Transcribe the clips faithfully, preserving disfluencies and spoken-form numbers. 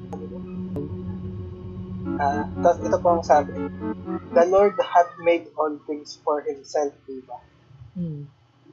Ah, tapos ito po ang sabi. The Lord hath made all things for Himself, diba? Hmm.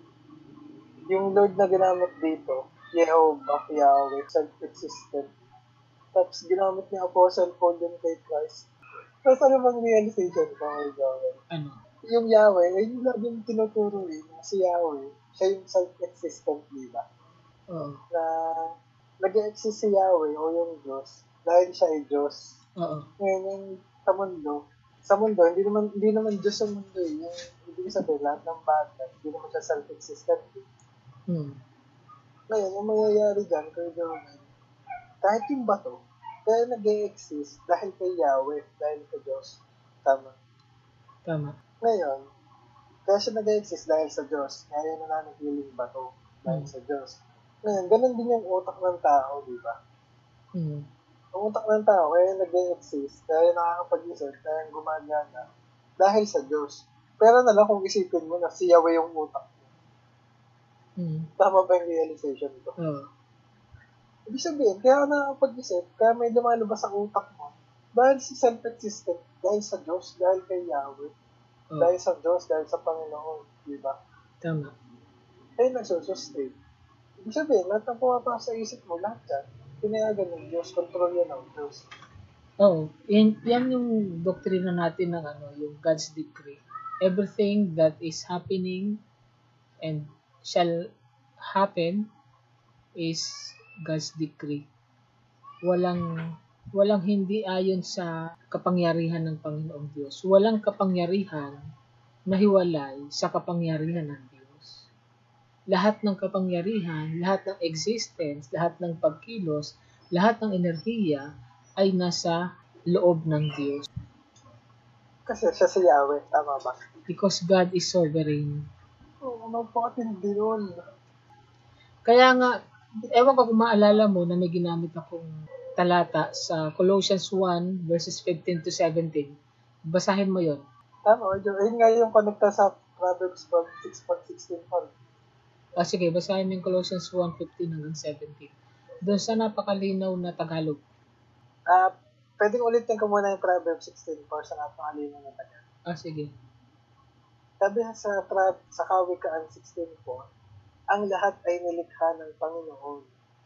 Yung Lord na ginamit dito, Jehovah, Yahweh, self-existent. Tapos ginamit ni Apostle Paul din kay Christ. Tapos ano bang realization ko kay Yahweh? Ano? Yung Yahweh, ay yung laging tinuturo eh, si Yahweh, siya yung self-existent, diba? Oo. Na nag-exist si Yahweh o yung Diyos dahil siya ay Diyos. Oo. Ngayon, yung sa mundo, sa mundo, hindi naman, hindi naman Diyos sa mundo eh. Yung, hindi sabihin, lahat ng bagay, hindi naman siya self-existent eh. Hmm. Ngayon, yung mangyayari dyan, kay Jonan, kahit yung bato, kaya nag-e-exist dahil kay Yahweh, dahil kay Diyos. Tama. Tama. Ngayon, kaya siya nag-e-exist dahil sa Diyos, kaya nananatiling bato dahil Hmm. sa Diyos. Ngayon, ganun din yung utak ng tao, di ba? Hmm. Ang utak ng tao, kaya nag-e-exist, kaya nakakapag-isip, kaya gumagana, dahil sa Diyos. Pero na lang kung isipin mo na si Yahweh yung utak mo. Hmm. Tama ba yung realization ko? Oo. Ibig sabihin, kaya ka nakakapag-isip, kaya may lumalabas ang utak mo, dahil sa self-existent, dahil sa Diyos, dahil kay Yahweh, Oo. dahil sa Diyos, dahil sa Panginoon, di ba? Tama. Kaya nagsusustain. Ibig sabihin, lahat ng pumapasok sa isip mo, lahat yan, pinayagan ng Diyos, control yan ng Diyos. Oo. Yan, yan yung doktrina natin ng ano, yung God's decree. Everything that is happening and shall happen is God's decree. Walang walang hindi ayon sa kapangyarihan ng Panginoong Diyos. Walang kapangyarihan na hiwalay sa kapangyarihan ng Diyos. Lahat ng kapangyarihan, lahat ng existence, lahat ng pagkilos, lahat ng enerhiya ay nasa loob ng Diyos. Kasi siya si Yahweh, tama ba? Because God is sovereign. Oo, oh, napakatindi nun. Kaya nga, ewan ko kung maalala mo na may ginamit akong talata sa Colossians one verses fifteen to seventeen. Basahin mo yon. Tama, yun nga yung connecta sa Proverbs six sixteen pa. Ah, sige, basahin mo yung Colossians one fifteen hanggang seventeen. Doon sa napakalinaw na Tagalog. Ah, uh, pwedeng ulitin ko muna yung Proverbs sixteen for sa napakalinaw na Tagalog. Ah, sige. Sabi sa, sa Kawikaan sixteen po, ang lahat ay nilikha ng Panginoon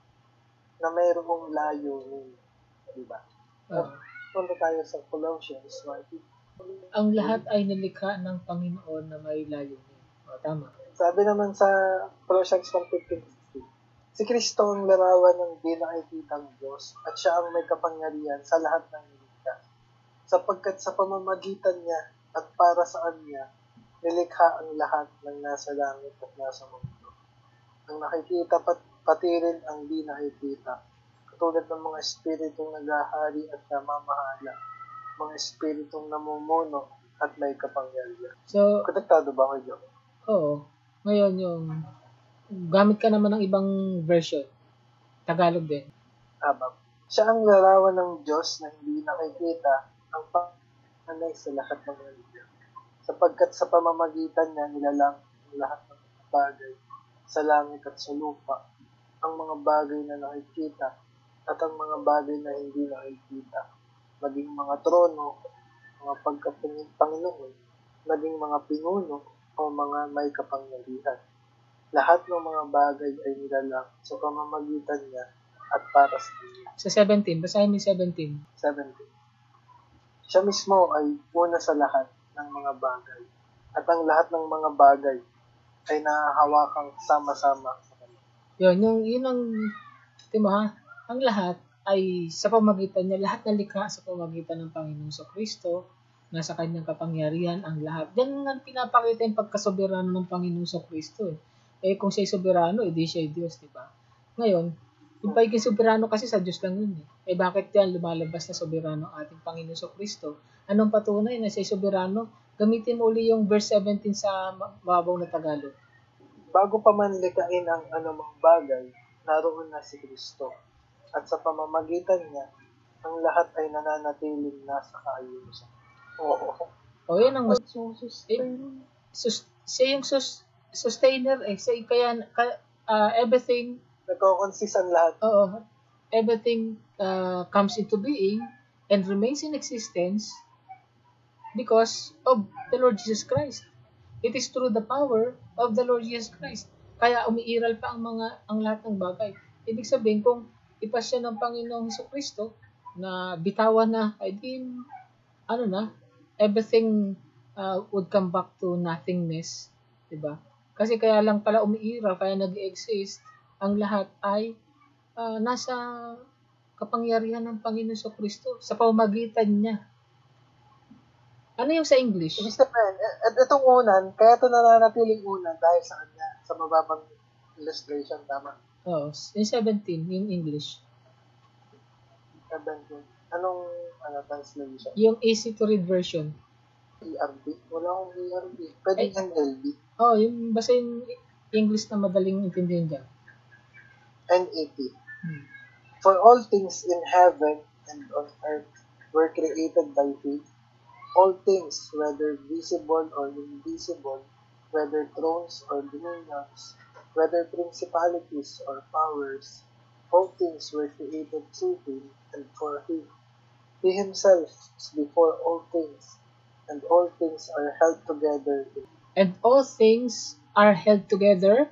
na mayroong layunin. Diba? Uh, Punta tayo sa Colossians one fifteen. Ang lahat ay nilikha ng Panginoon na may layunin. O, tama. Sabi naman sa Colossians one fifteen, si Kristo ang larawan ng di nakikitang Diyos at siya ang may kapangyarihan sa lahat ng nilikha. Sapagkat sa pamamagitan niya at para sa Kanya, nilikha ang lahat ng nasa langit at nasa mundo. Ang nakikita pat, pati rin ang di nakikita, katulad ng mga espiritong naghahari at namamahala, mga espiritong namumuno at may kapangyarihan. So, konektado ba kayo? Oo. Ngayon yung gamit ka naman ng ibang version. Tagalog din. Tama. Siya ang larawan ng Diyos na hindi nakikita ang panganay sa lahat ng religion. Sapagkat sa pamamagitan niya nilalang ang lahat ng bagay sa langit at sa lupa, ang mga bagay na nakikita at ang mga bagay na hindi nakikita, maging mga trono, mga pagkapanginoon, maging mga pinuno o mga may kapangyarihan. Lahat ng mga bagay ay nilalang sa pamamagitan niya at para sa kanya. Sa seventeen, basahin mo seventeen. seventeen. Siya mismo ay una sa lahat ng mga bagay at ang lahat ng mga bagay ay nahahawakang sama-sama sa kanya. Yun, yung, yun ang, di ba, ang lahat ay sa pamagitan niya, lahat na likha sa pamagitan ng Panginoon sa Kristo, nasa kanyang kapangyarihan ang lahat. Yan nga pinapakita yung pagkasoberano ng Panginoon sa Kristo eh. Eh kung siya'y soberano, edi siya'y Diyos, di ba? Ngayon, yung pagiging soberano kasi sa Diyos lang yun eh. Eh bakit yan lumalabas na soberano ang ating Panginoon sa Kristo? Anong patunay na siya'y soberano? Gamitin mo uli yung verse seventeen sa mababaw na Tagalog. Bago pa man likain ang anumang bagay, naroon na si Kristo. At sa pamamagitan niya, ang lahat ay nananatiling nasa kaayusan. Oo. O yan ang mas... Sustain. Eh, sus, siya yung sus, sustainer eh. Siya, kaya uh, everything... Nagkakonsist ang lahat. Oo. Everything uh, comes into being and remains in existence because of the Lord Jesus Christ. It is through the power of the Lord Jesus Christ. Kaya umiiral pa ang mga ang lahat ng bagay. Ibig sabihin kung ipasya ng Panginoong Hesukristo na bitawan na, ay di, ano na, everything uh, would come back to nothingness, 'di ba? Kasi kaya lang pala umiiral, kaya nag-exist ang lahat ay uh, nasa kapangyarihan ng Panginoong Hesukristo sa pamamagitan niya. Ano yung sa English? Ibig sabihin, at itong unan, kaya ito nananatiling unan dahil sa kanya, sa mababang illustration, tama? Oo, yung seventeen, yung English. seventeen. Anong ano, translation? Yung easy to read version. E R B? Wala akong E R B. Pwede N L B. Oo, oh, yung basta yung English na madaling intindihin dyan. N A T. Hmm. For all things in heaven and on earth were created by Him. All things, whether visible or invisible, whether thrones or dominions, whether principalities or powers, all things were created through Him and for Him. He Himself is before all things, and all things are held together in And all things are held together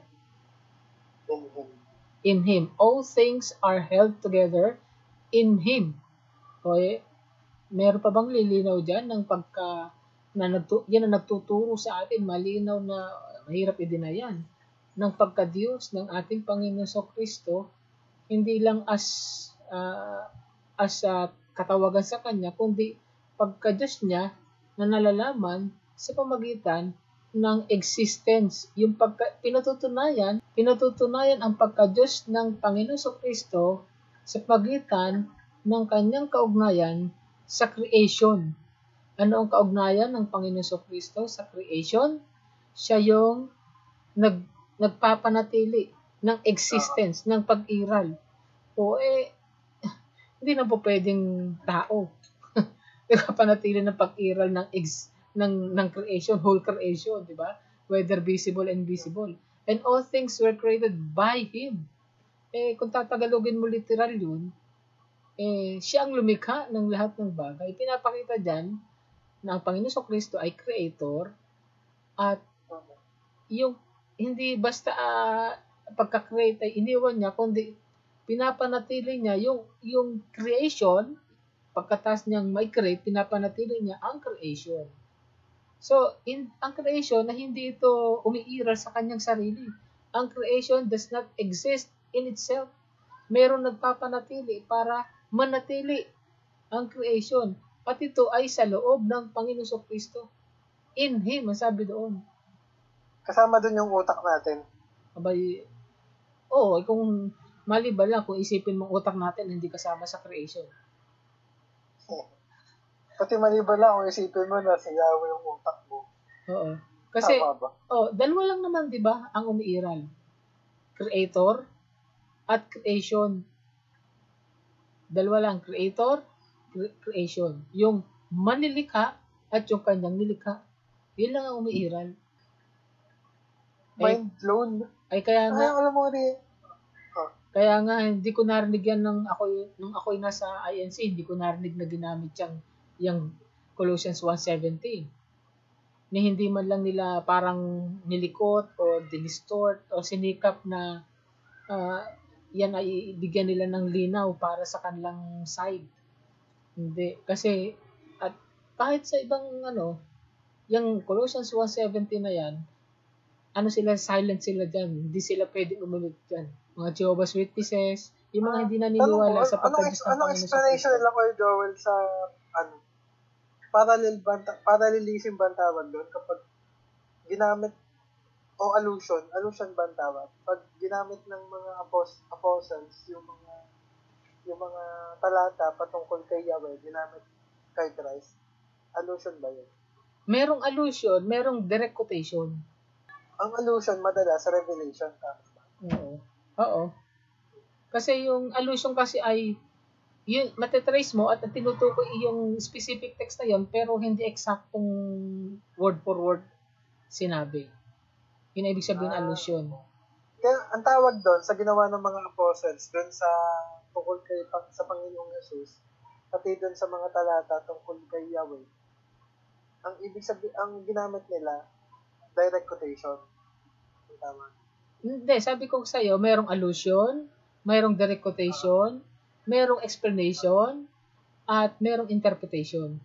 in Him. in Him. All things are held together in Him. Okay? Meron pa bang lilinaw dyan ng pagka na nagtu, yan ang nagtuturo sa atin, malinaw na mahirap idinayan ng pagka-Diyos ng ating Panginoon Kristo, hindi lang as uh, as uh, katawagan sa Kanya, kundi pagka-Diyos niya na nalalaman sa pamagitan ng existence. Yung pagka, pinatutunayan, pinatutunayan ang pagka-Diyos ng Panginoon Kristo sa pagitan ng Kanyang kaugnayan sa creation. Ano ang kaugnayan ng Panginoon Kristo sa creation? Siya yung nag, nagpapanatili ng existence, ng pag-iral. O eh, hindi na po pwedeng tao. Nagpapanatili ng pag-iral ng, ex, ng, ng creation, whole creation, di ba? Whether visible and invisible. And all things were created by Him. Eh, kung tatagalogin mo literal yun, eh, siya ang lumikha ng lahat ng bagay. Pinapakita dyan na ang Panginoon Kristo ay creator at yung hindi basta uh, pagka-create ay iniwan niya, kundi pinapanatili niya yung, yung creation, pagkatas niyang may create, pinapanatili niya ang creation. So, in, ang creation na hindi ito umiiral sa kanyang sarili. Ang creation does not exist in itself. Meron nagpapanatili para manatili ang creation. At ito ay sa loob ng Panginoon Kristo. In Him, sabi doon. Kasama doon yung utak natin. Abay, oo, kung maliban lang, kung isipin mong utak natin, hindi kasama sa creation. Pati maliban lang, kung isipin mo na sa Yahweh yung utak mo. Oo. Kasi, oh, dalawa lang naman, di ba, ang umiiral. Creator at creation. Dalawa lang, creator, cre- creation. Yung manilikha at yung kanyang nilikha. Yun lang ang umiiral. Mind blown. Ay, kaya nga, ay, alam mo rin. Oh. Kaya nga, hindi ko narinig yan nung ako, nung ako'y nasa I N C, hindi ko narinig na ginamit yung, yung Colossians one seventeen. Ni hindi man lang nila parang nilikot o dinistort o sinikap na uh, yan ay bigyan nila ng linaw para sa kanilang side. Hindi. Kasi, at kahit sa ibang ano, yung Colossians one seventeen na yan, ano sila, silent sila dyan. Hindi sila pwedeng umunod dyan. Mga Jehovah's Witnesses, yung mga hindi naniniwala sa pagka-Diyos ng Panginoon. Anong explanation nila ko, Joel, sa ano, parallel banta, parallelism ba ang tawag doon kapag ginamit o allusion, allusion ba ang tawag? Pag ginamit ng mga apos, apostles, yung mga yung mga talata patungkol kay Yahweh, ginamit kay Christ, allusion ba yun? Merong allusion, merong direct quotation. Ang allusion madalas sa Revelation, tama ba? Oo. Oo. Kasi yung allusion kasi ay yun, matetrace mo at tinutukoy yung specific text na yun, pero hindi eksaktong word for word sinabi. Yun ay ibig sabihin ah, allusion. Kaya ang tawag doon sa ginawa ng mga apostles, doon sa tungkol kay sa Panginoong Jesus, pati doon sa mga talata tungkol kay Yahweh, ang ibig sabihin, ang ginamit nila, direct quotation. Tama. Hindi, sabi ko sa iyo, mayroong allusion, mayroong direct quotation, mayroong explanation, at mayroong interpretation.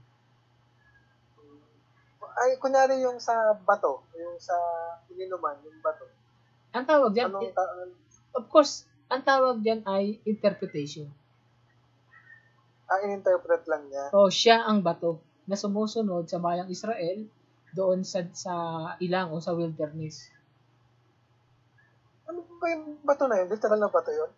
Ay, kunyari yung sa bato, yung sa ininuman, yung bato. Ang tawag diyan, Anong ta- of course, ang tawag diyan ay interpretation. ah, in-interpret lang niya. O siya ang bato na sumusunod sa bayang Israel doon sa sa ilang o sa wilderness. Ano ba yung bato na yun? Literal na bato yun?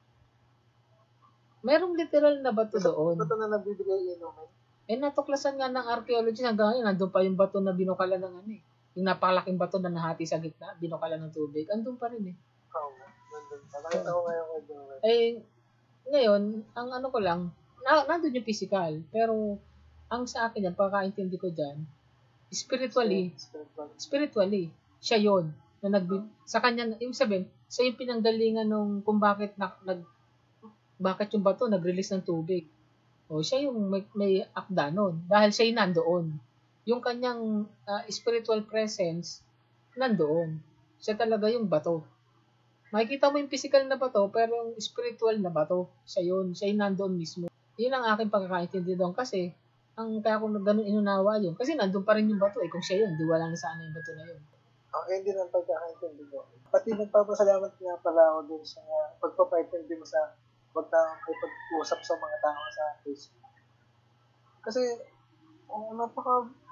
Merong literal na bato Isa doon. bato na nabibigay inumin? Eh, natuklasan nga ng archaeologist hanggang ngayon, nandun pa yung bato na binukala ng ano eh. Yung napakalaking bato na nahati sa gitna, binukala ng tubig. Andun pa rin eh. Oo, nandun pa. Nakita ko ngayon kay Joel. Eh, ngayon, ang ano ko lang, na, nandun yung physical. Pero, ang sa akin yan, pagkakaintindi ko dyan, spiritually, Spiritual. spiritually, siya yon na nag sa kanya, ibig sabihin, siya yung pinanggalingan nung kung bakit na, nag, bakit yung bato nag-release ng tubig. O siya yung may, may akda nun. Dahil siya yung nandoon. Yung kanyang uh, spiritual presence, nandoon. Siya talaga yung bato. Makikita mo yung physical na bato, pero yung spiritual na bato, siya yun. Siya yung nandoon mismo. Yun ang aking pagkakaintindi doon kasi, ang kaya kung ganun inunawa yun, kasi nandun pa rin yung bato eh. Kung siya yun, di wala na sana yung bato na yun. Ang hindi ng pagkakaintindi ko. Pati nagpapasalamat nga pala ako dun sa pagpapaintindi mo sa wag na kayo pag-usap sa mga tao sa Facebook. Kasi, oh, napaka